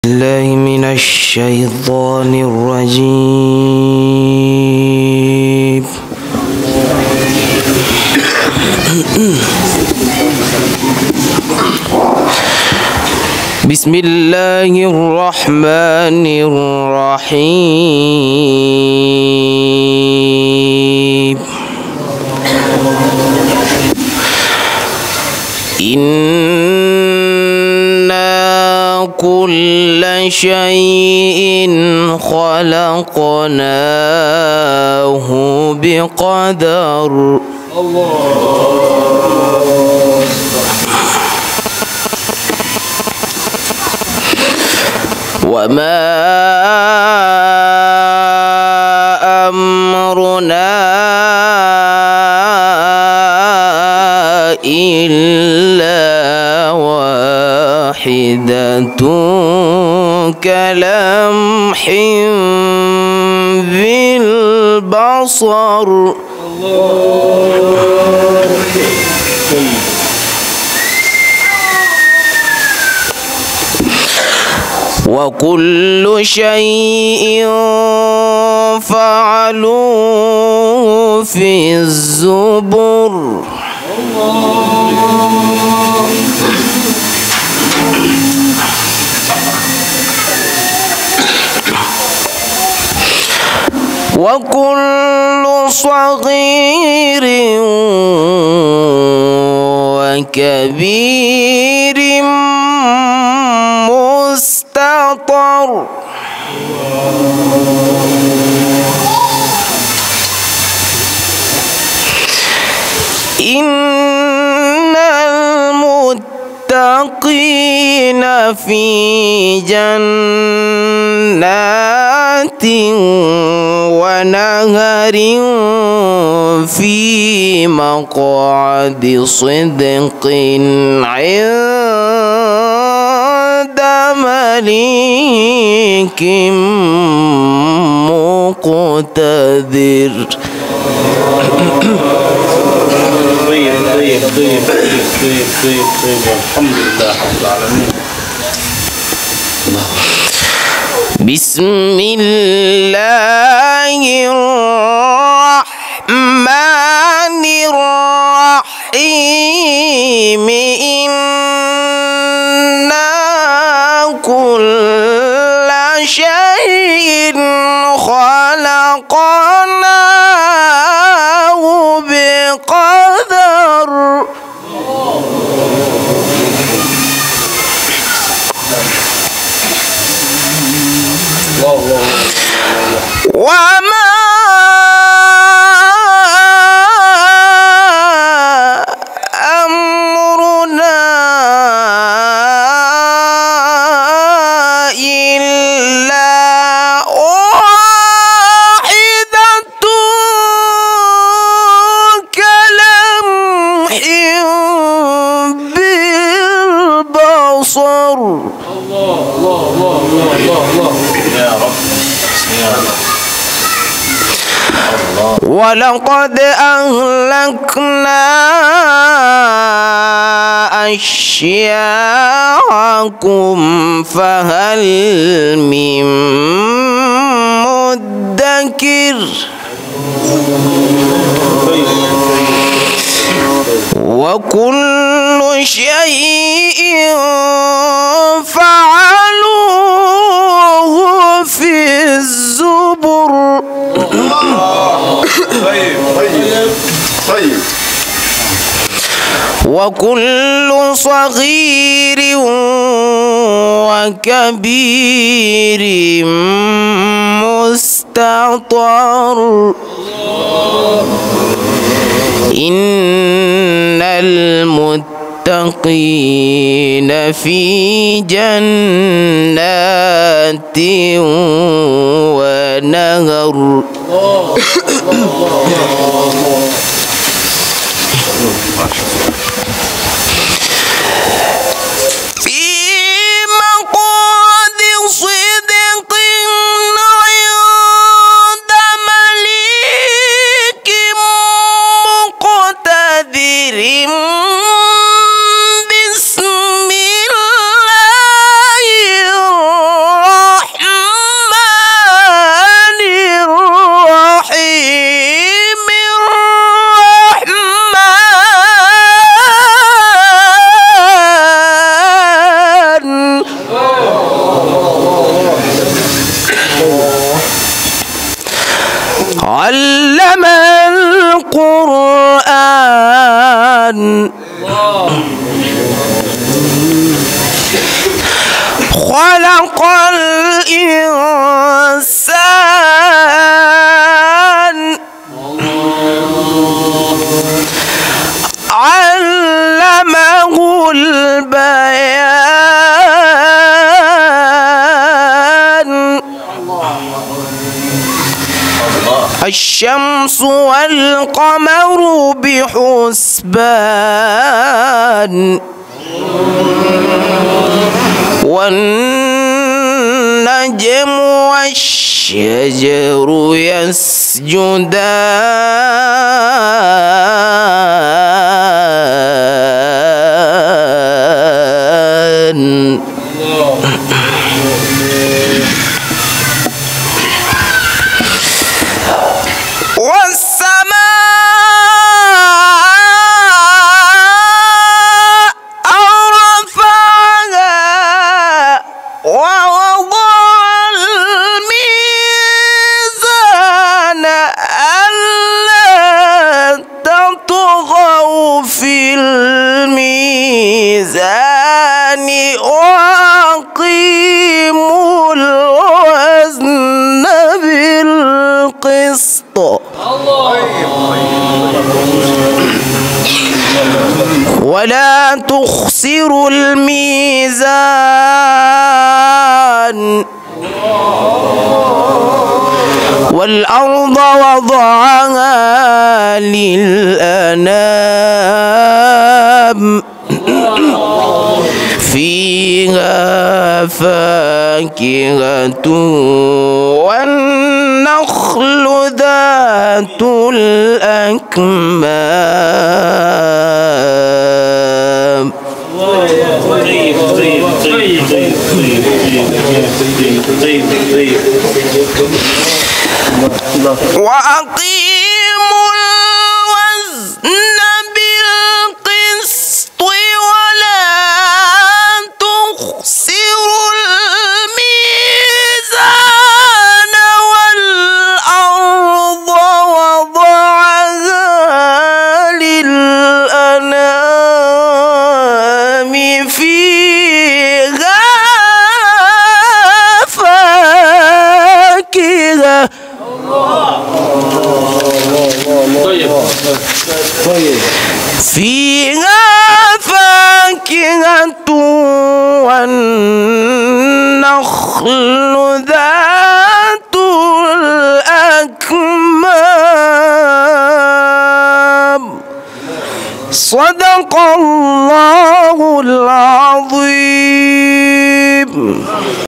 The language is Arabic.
الله من الشيطان الرجيم. بسم الله الرحمن الرحيم. إنا كل شيء خلقناه بقدر. وما أمرنا إلا واحدة كلمح بالبصر. وكل شيء فعلوه في الزبر. وكل صغير وكبير مستطر. إن المتقين في جنات ونهر في مقعد صدق عند مليك مقتدر. طيب الحمد لله رب العالمين. بسم الله الرحمن الرحيم. إنا كل شيء خلقناه بقدر. وما أمرنا إلا واحدة كلمح بالبصر. الله يا رب يا رب. ولقد أهلكنا أشياعكم فهل من مدكر. وكل شيء فعلوه في الزبر. طيب. وكل صغير وكبير مستطر. إن المتقين في جنات ونهر. في مقعد صدق عند مليك مقتدر. بسم الله خلق الإنسان علمه البيان الشمس والقمر بحسبان والنجم والشجر يسجدان في الميزان وأقيموا الوزن بالقسط ولا تخسروا الميزان والأرض وضعها للأنام فيها فاكهة والنخل ذات الأكمام وأقيموا الوزن بالقسط ولا تخسروا الميزان والأرض وضعها للأنام فيها فاكهة فيها فاكهة والنخل ذات الأكمام صدق الله العظيم.